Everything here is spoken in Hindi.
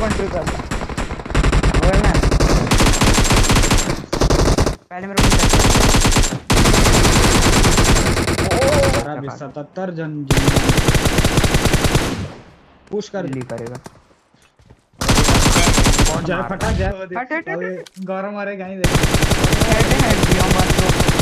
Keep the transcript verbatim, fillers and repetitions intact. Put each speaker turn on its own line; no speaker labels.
कंट्री कर ओए ना पहले मेरे को
हमारा भी सतहत्तर जन पुश कर
ली करेगा
जाए फटा जाए
हट हट हट
गौरव मारे गाई दे
हेड हेड दिया मार दो